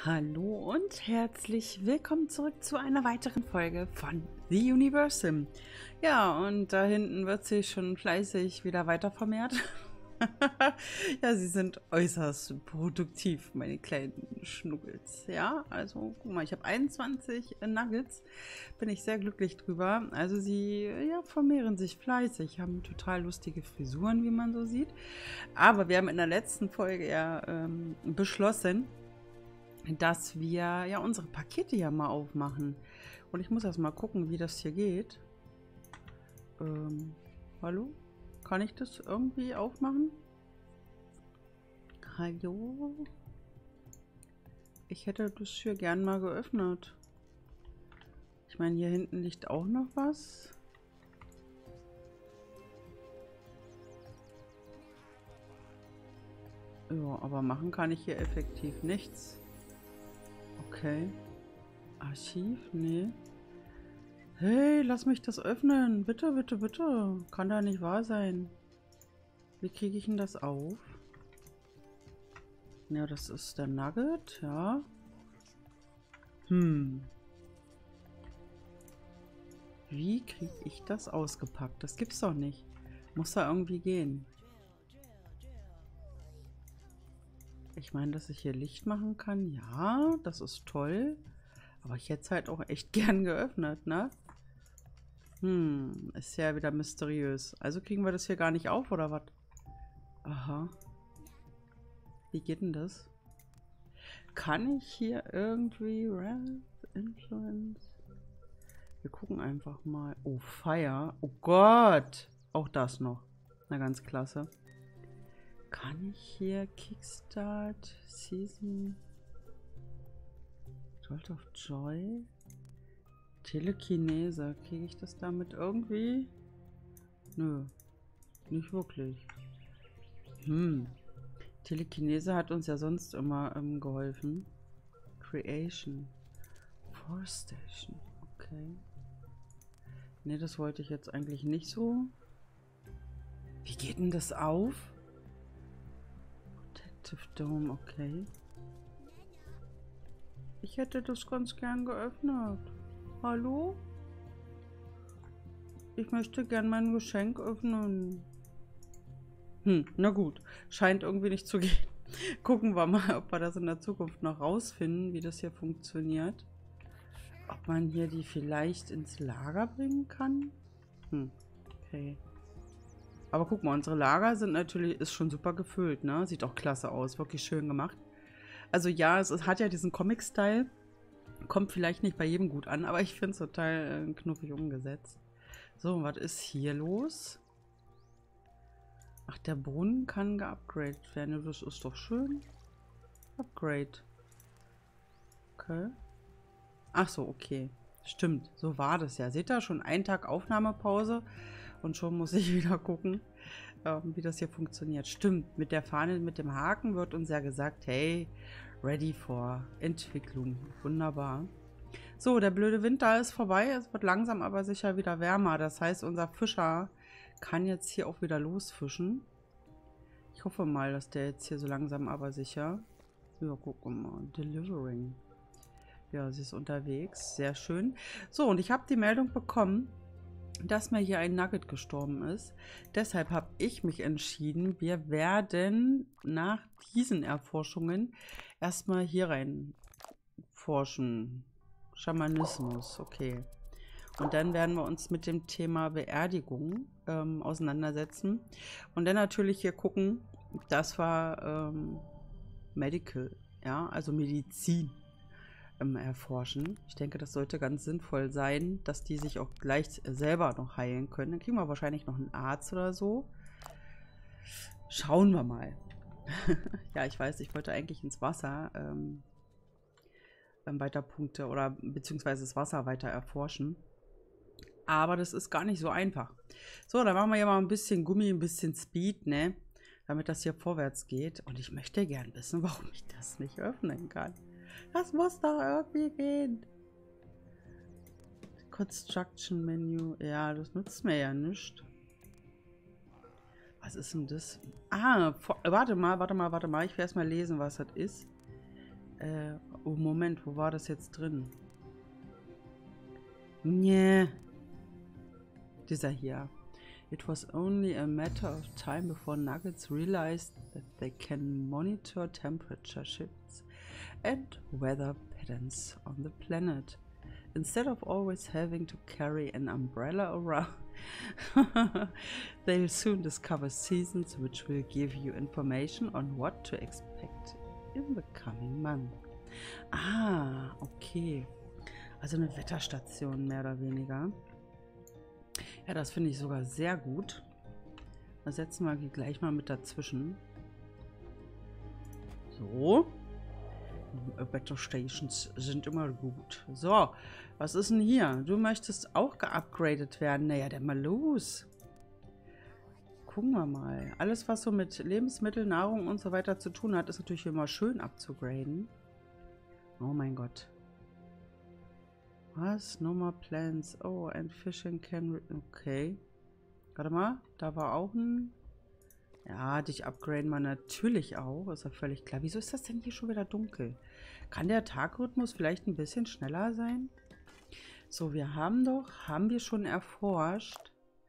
Hallo und herzlich willkommen zurück zu einer weiteren Folge von The Universum. Ja, und da hinten wird sich schon fleißig wieder weiter vermehrt. Ja, sie sind äußerst produktiv, meine kleinen Schnuggels. Ja, also guck mal, ich habe 21 Nuggets, bin ich sehr glücklich drüber. Also sie ja, vermehren sich fleißig, haben total lustige Frisuren, wie man so sieht. Aber wir haben in der letzten Folge ja beschlossen, dass wir ja unsere Pakete ja mal aufmachen. Und ich muss erst mal gucken, wie das hier geht. Hallo? Kann ich das irgendwie aufmachen? Hallo? Ich hätte das hier gern mal geöffnet. Ich meine, hier hinten liegt auch noch was. Ja, aber machen kann ich hier effektiv nichts. Okay. Archiv? Nee. Hey, lass mich das öffnen. Bitte, bitte, bitte. Kann da nicht wahr sein. Wie kriege ich denn das auf? Ja, das ist der Nugget, ja. Wie kriege ich das ausgepackt? Das gibt's doch nicht. Muss da irgendwie gehen. Ich meine, dass ich hier Licht machen kann. Ja, das ist toll. Aber ich hätte es halt auch echt gern geöffnet, ne? Ist ja wieder mysteriös. Also kriegen wir das hier gar nicht auf, oder was? Aha. Wie geht denn das? Kann ich hier irgendwie Wrath, Influence? Wir gucken einfach mal. Oh, Fire. Oh Gott. Auch das noch. Na, ganz klasse. Kann ich hier Kickstart, Season, Jolt of Joy, Telekinese. Kriege ich das damit irgendwie? Nö. Nicht wirklich. Telekinese hat uns ja sonst immer geholfen. Creation. Force Station. Okay. Ne, das wollte ich jetzt eigentlich nicht so. Wie geht denn das auf? Protective Dome, okay. Ich hätte das ganz gern geöffnet. Hallo? Ich möchte gern mein Geschenk öffnen. Na gut. Scheint irgendwie nicht zu gehen. Gucken wir mal, ob wir das in der Zukunft noch rausfinden, wie das hier funktioniert. Ob man hier die vielleicht ins Lager bringen kann? Okay. Aber guck mal, unsere Lager sind natürlich, ist schon super gefüllt, ne? Sieht auch klasse aus, wirklich schön gemacht. Also ja, es hat ja diesen Comic-Style. Kommt vielleicht nicht bei jedem gut an, aber ich finde es total knuffig umgesetzt. So, was ist hier los? Ach, der Brunnen kann geupgradet werden. Das ist doch schön. Upgrade. Okay. Ach so, okay. Stimmt, so war das ja. Seht ihr, schon einen Tag Aufnahmepause und schon muss ich wieder gucken, wie das hier funktioniert. Stimmt, mit der Fahne, mit dem Haken wird uns ja gesagt, hey, ready for Entwicklung. Wunderbar. So, der blöde Winter ist vorbei. Es wird langsam aber sicher wieder wärmer. Das heißt, unser Fischer kann jetzt hier auch wieder losfischen. Ich hoffe mal, dass der jetzt hier so langsam aber sicher... Ja, gucken wir mal. Delivering. Ja, sie ist unterwegs. Sehr schön. So, und ich habe die Meldung bekommen, dass mir hier ein Nugget gestorben ist. Deshalb habe ich mich entschieden, wir werden nach diesen Erforschungen erstmal hier rein forschen. Schamanismus, okay. Und dann werden wir uns mit dem Thema Beerdigung auseinandersetzen. Und dann natürlich hier gucken, das war Medical, ja, also Medizin erforschen. Ich denke, das sollte ganz sinnvoll sein, dass die sich auch gleich selber noch heilen können. Dann kriegen wir wahrscheinlich noch einen Arzt oder so. Schauen wir mal. Ja, ich weiß, ich wollte eigentlich ins Wasser weiter Punkte oder beziehungsweise das Wasser weiter erforschen. Aber das ist gar nicht so einfach. So, dann machen wir ja mal ein bisschen Gummi, ein bisschen Speed, ne? Damit das hier vorwärts geht. Und ich möchte gern wissen, warum ich das nicht öffnen kann. Das muss doch irgendwie gehen. Construction Menu. Ja, das nutzt mir ja nichts. Was ist denn das? Ah, warte mal. Ich will erst mal lesen, was das ist. Oh, Moment, wo war das jetzt drin? Nee. Dieser hier. It was only a matter of time before Nuggets realized that they can monitor temperature shifts and weather patterns on the planet, instead of always having to carry an umbrella around. They'll soon discover seasons which will give you information on what to expect in the coming month. Ah, okay. Also eine Wetterstation mehr oder weniger. Ja, das finde ich sogar sehr gut. Da setzen wir gleich mal mit dazwischen. So. Wetter Stations sind immer gut. So, was ist denn hier? Du möchtest auch geupgradet werden. Naja, dann mal los. Gucken wir mal. Alles, was so mit Lebensmitteln, Nahrung und so weiter zu tun hat, ist natürlich immer schön abzugraden. Oh mein Gott. Was? No more plants. Oh, and fishing can... Okay. Warte mal. Da war auch ein... Ja, dich upgraden wir natürlich auch. Ist ja völlig klar. Wieso ist das denn hier schon wieder dunkel? Kann der Tagrhythmus vielleicht ein bisschen schneller sein? So, wir haben wir schon erforscht.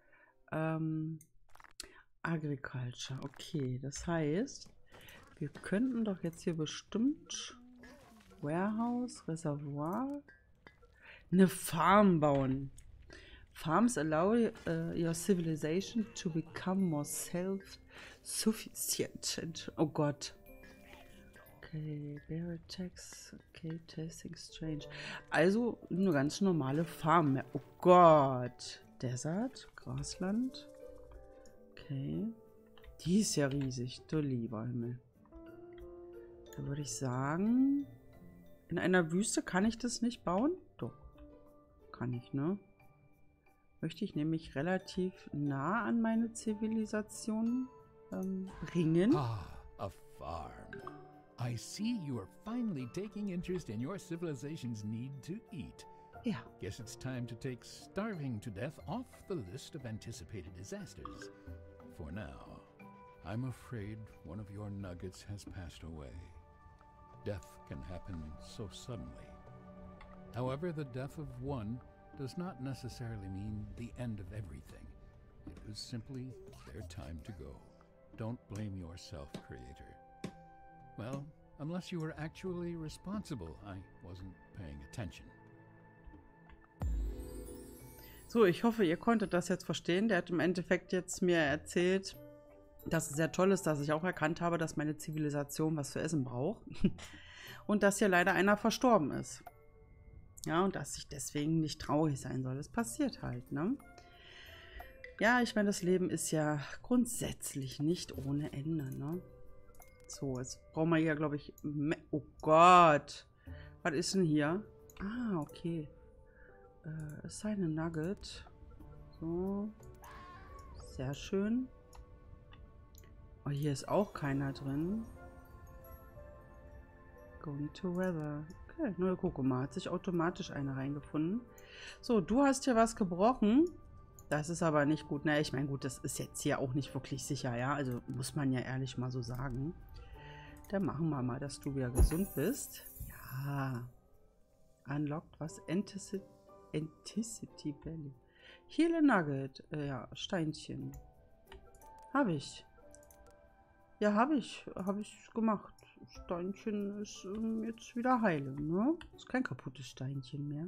Agriculture. Okay, das heißt, wir könnten doch jetzt hier bestimmt Warehouse, Reservoir, eine Farm bauen. Farms allow your civilization to become more self-sufficient. Oh Gott. Okay, bear attacks. Okay, tasting strange. Also eine ganz normale Farm. Oh Gott. Desert, Grasland. Okay. Die ist ja riesig. Du lieber Himmel. Da würde ich sagen, in einer Wüste kann ich das nicht bauen? Doch. Kann ich, ne? Möchte ich nämlich relativ nah an meine Zivilisation ringen. Ah, a farm. I see you are finally taking interest in your civilization's need to eat. Ja. Guess it's time to take starving to death off the list of anticipated disasters. For now, I'm afraid one of your nuggets has passed away. Death can happen so suddenly. However, the death of one does not necessarily mean the end of everything. It was simply their time to go. Don't blame yourself, Creator. Well, unless you were actually responsible, I wasn't paying attention. So, ich hoffe, ihr konntet das jetzt verstehen. Der hat im Endeffekt jetzt mir erzählt, dass es sehr toll ist, dass ich auch erkannt habe, dass meine Zivilisation was zu essen braucht. Und dass hier leider einer verstorben ist. Ja, und dass ich deswegen nicht traurig sein soll. Das passiert halt, ne? Ja, ich meine, das Leben ist ja grundsätzlich nicht ohne Ende, ne? So, jetzt brauchen wir hier, glaube ich... Oh Gott! Was ist denn hier? Ah, okay. Es sei eine Nugget. So. Sehr schön. Oh, hier ist auch keiner drin. Going to weather. Okay, nur guck mal. Hat sich automatisch eine reingefunden. So, du hast hier was gebrochen. Das ist aber nicht gut. Na, ich meine, gut, das ist jetzt hier auch nicht wirklich sicher, ja. Also muss man ja ehrlich mal so sagen. Dann machen wir mal, dass du wieder gesund bist. Ja. Unlocked was? Anticity Belly. Heal a Nugget. Ja, Steinchen. Habe ich. Ja, habe ich gemacht. Steinchen ist jetzt wieder heile, ne? Ist kein kaputtes Steinchen mehr.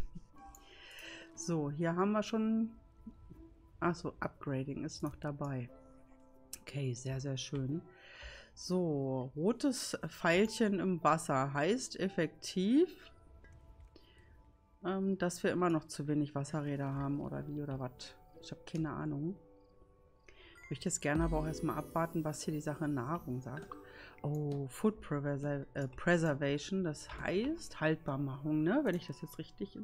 So, hier haben wir schon... Achso, Upgrading ist noch dabei. Okay, sehr, sehr schön. So, rotes Pfeilchen im Wasser heißt effektiv, dass wir immer noch zu wenig Wasserräder haben oder wie oder was. Ich habe keine Ahnung. Ich möchte jetzt gerne aber auch erstmal abwarten, was hier die Sache Nahrung sagt. Oh, Food Preservation, das heißt Haltbarmachung, ne? Wenn ich das jetzt richtig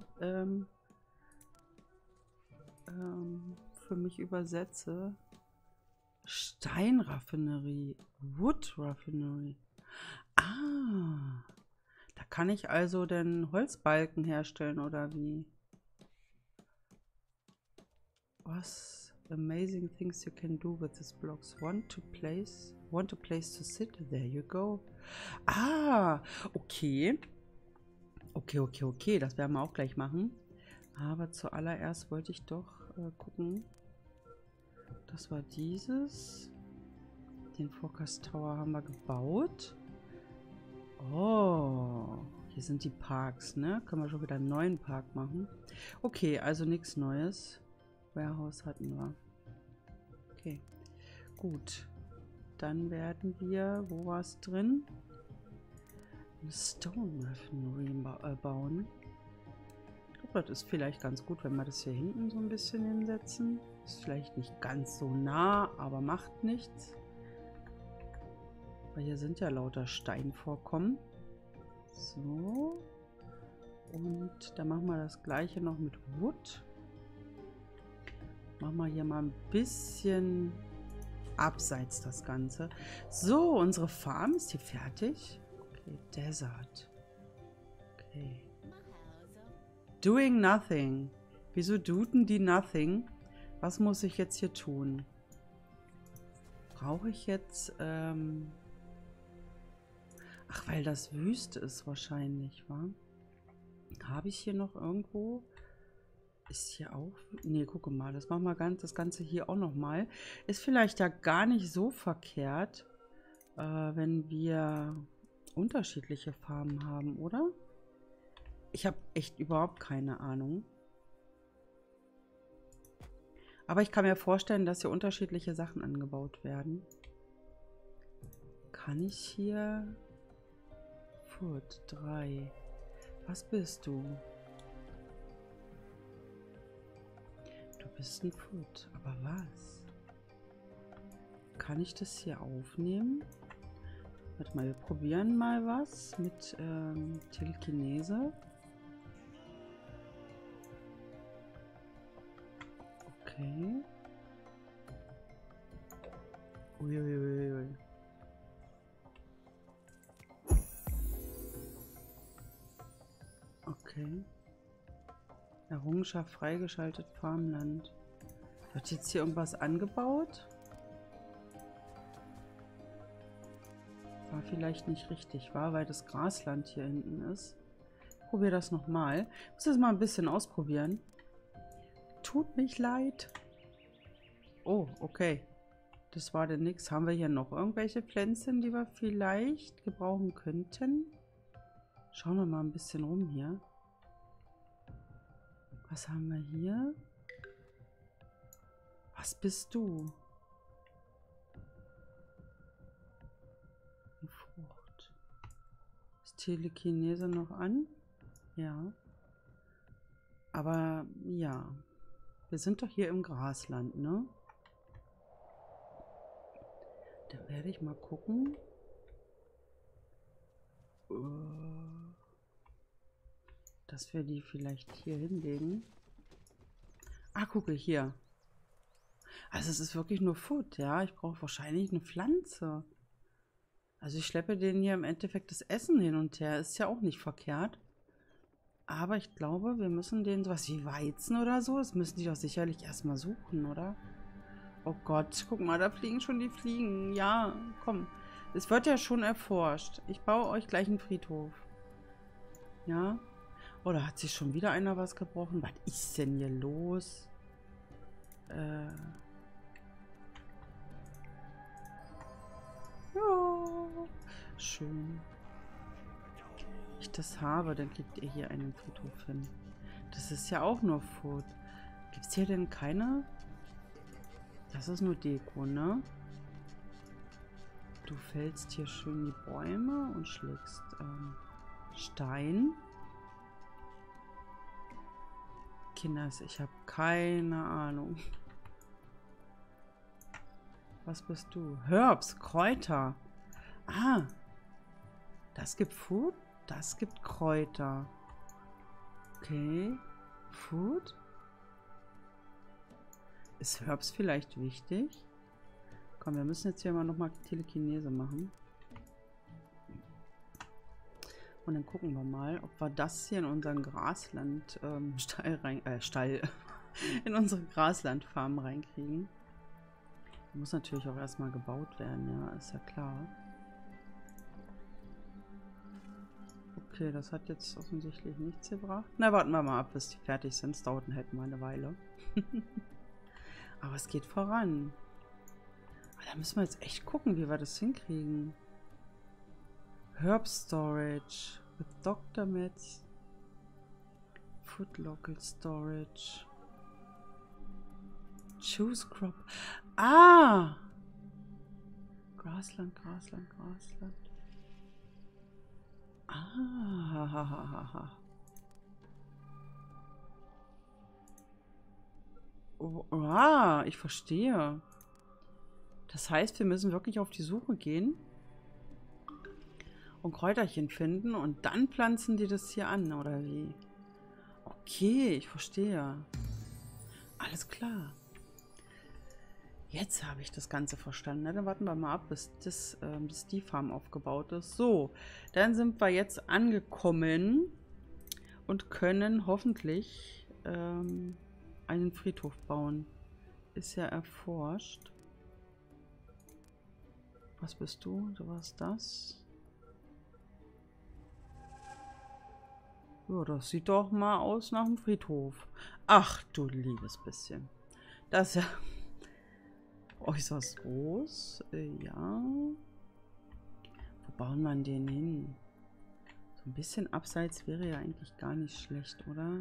für mich übersetze. Steinraffinerie, Wood Raffinery. Ah, da kann ich also den Holzbalken herstellen oder wie? Was amazing things you can do with these blocks. Want to place Want a place to sit? There you go. Ah, okay. Okay. Das werden wir auch gleich machen. Aber zuallererst wollte ich doch gucken. Das war dieses. Den Forecast Tower haben wir gebaut. Oh, hier sind die Parks, ne? Können wir schon wieder einen neuen Park machen. Okay, also nichts Neues. Warehouse hatten wir. Okay, gut. Dann werden wir, wo war es drin? Eine Stone Refinery bauen. Ich glaube, das ist vielleicht ganz gut, wenn wir das hier hinten so ein bisschen hinsetzen. Ist vielleicht nicht ganz so nah, aber macht nichts. Weil hier sind ja lauter Steinvorkommen. So. Und dann machen wir das gleiche noch mit Wood. Machen wir hier mal ein bisschen abseits das Ganze. So, unsere Farm ist hier fertig. Okay, Desert. Okay. Doing nothing. Wieso duden die nothing? Was muss ich jetzt hier tun? Brauche ich jetzt, ach, weil das Wüste ist wahrscheinlich, wa? Habe ich hier noch irgendwo? Ist hier auch... Ne, gucke mal, das machen wir das Ganze hier auch nochmal. Ist vielleicht ja gar nicht so verkehrt, wenn wir unterschiedliche Farben haben, oder? Ich habe echt überhaupt keine Ahnung. Aber ich kann mir vorstellen, dass hier unterschiedliche Sachen angebaut werden. Kann ich hier... Food 3. Was bist du? Du bist ein Food. Aber was? Kann ich das hier aufnehmen? Warte mal, wir probieren mal was mit Telekinese. Okay. Uiuiui. Okay. Errungenschaft freigeschaltet, Farmland. Wird jetzt hier irgendwas angebaut? War vielleicht nicht richtig, weil das Grasland hier hinten ist. Probier das nochmal. Ich muss das mal ein bisschen ausprobieren. Tut mich leid. Oh, okay. Das war denn nix. Haben wir hier noch irgendwelche Pflänzchen, die wir vielleicht gebrauchen könnten? Schauen wir mal ein bisschen rum hier. Was haben wir hier? Was bist du? Eine Frucht. Ist Telekinese noch an? Ja. Aber ja. Wir sind doch hier im Grasland, ne? Da werde ich mal gucken. Dass wir die vielleicht hier hinlegen. Ah, gucke hier. Also es ist wirklich nur Food, ja. Ich brauche wahrscheinlich eine Pflanze. Also ich schleppe denen hier im Endeffekt das Essen hin und her. Ist ja auch nicht verkehrt. Aber ich glaube, wir müssen denen sowas wie Weizen oder so, das müssen die doch sicherlich erstmal suchen, oder? Oh Gott, guck mal, da fliegen schon die Fliegen. Ja, komm. Es wird ja schon erforscht. Ich baue euch gleich einen Friedhof. Ja? Oder hat sich schon wieder einer was gebrochen? Was ist denn hier los? Ja, schön. Wenn ich das habe, dann kriegt ihr hier einen Friedhof hin. Das ist ja auch nur Food. Gibt es hier denn keine? Das ist nur Deko, ne? Du fällst hier schön die Bäume und schlägst Stein. Kinders, ich habe keine Ahnung. Was bist du? Herbs, Kräuter. Ah, das gibt Food, das gibt Kräuter. Okay, Food. Ist Herbs vielleicht wichtig? Komm, wir müssen jetzt hier mal nochmal Telekinese machen. Und dann gucken wir mal, ob wir das hier in unseren Grasland in unsere Graslandfarm reinkriegen. Muss natürlich auch erstmal gebaut werden, ja, ist ja klar. Okay, das hat jetzt offensichtlich nichts gebracht. Na, warten wir mal ab, bis die fertig sind. Es dauert halt mal eine Weile. Aber es geht voran. Aber da müssen wir jetzt echt gucken, wie wir das hinkriegen. Herb Storage with Dr. Metz. Food Local Storage. Choose Crop. Ah! Grasland, Grasland, Grasland. Ah. Oh, ah, ich verstehe. Das heißt, wir müssen wirklich auf die Suche gehen und Kräuterchen finden und dann pflanzen die das hier an, oder wie? Okay, ich verstehe. Alles klar. Jetzt habe ich das Ganze verstanden. Na, dann warten wir mal ab, bis die Farm aufgebaut ist. So, dann sind wir jetzt angekommen und können hoffentlich einen Friedhof bauen. Ist ja erforscht. Was bist du? Du warst das. Ja, das sieht doch mal aus nach einem Friedhof. Ach, du liebes bisschen. Das ist ja äußerst groß. Ja. Wo bauen wir den hin? So ein bisschen abseits wäre ja eigentlich gar nicht schlecht, oder?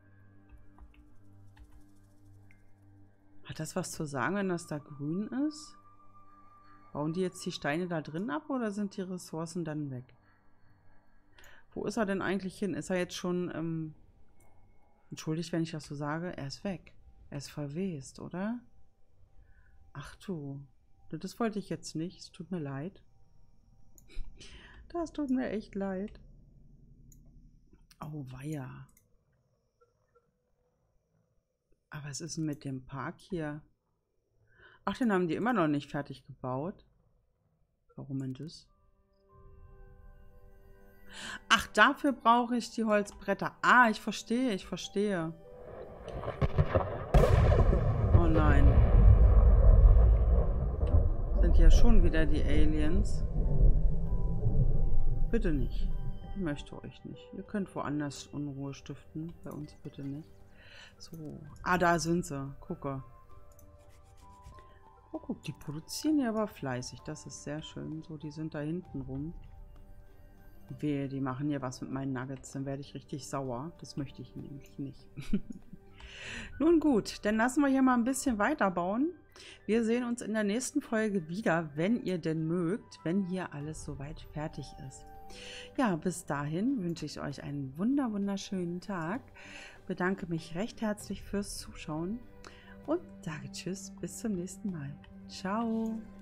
Hat das was zu sagen, wenn das da grün ist? Bauen die jetzt die Steine da drin ab oder sind die Ressourcen dann weg? Wo ist er denn eigentlich hin? Ist er jetzt schon, entschuldigt, wenn ich das so sage, er ist weg. Er ist verwest, oder? Ach du, das wollte ich jetzt nicht. Es tut mir leid. Das tut mir echt leid. Oh, weia. Aber was ist denn mit dem Park hier? Ach, den haben die immer noch nicht fertig gebaut. Warum denn das? Ach, dafür brauche ich die Holzbretter. Ah, ich verstehe, ich verstehe. Oh nein. Sind ja schon wieder die Aliens. Bitte nicht. Ich möchte euch nicht. Ihr könnt woanders Unruhe stiften. Bei uns bitte nicht. So. Ah, da sind sie. Gucke. Oh, guck, die produzieren ja aber fleißig. Das ist sehr schön. So, die sind da hinten rum. Wehe, die machen hier was mit meinen Nuggets. Dann werde ich richtig sauer. Das möchte ich nämlich nicht. Nun gut, dann lassen wir hier mal ein bisschen weiterbauen. Wir sehen uns in der nächsten Folge wieder, wenn ihr denn mögt, wenn hier alles soweit fertig ist. Ja, bis dahin wünsche ich euch einen wunderschönen Tag. Bedanke mich recht herzlich fürs Zuschauen und sage Tschüss, bis zum nächsten Mal. Ciao!